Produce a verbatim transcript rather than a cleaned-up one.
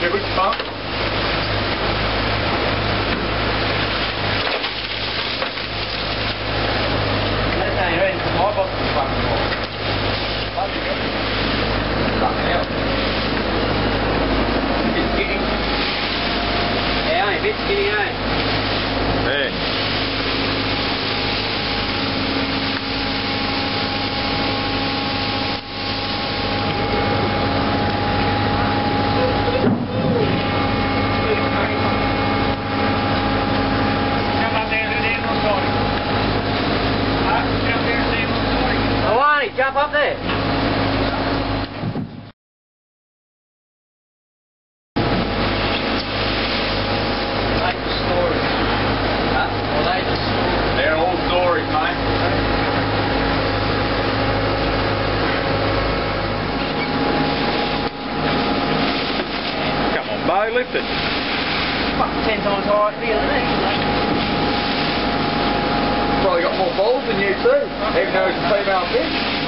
Yeah, which part? That's how you're in. My box is fucking more. Bloody hell. Fucking hell. Bit skinny. Yeah, ain't a bit skinny, eh? Hey. Jump up there. Latest stories. Huh? Well, latest stories. They're all stories, mate. Come on, Bo, lift it. Fucking ten times higher feel than me. Probably got more balls than you too, even though it's a female fish.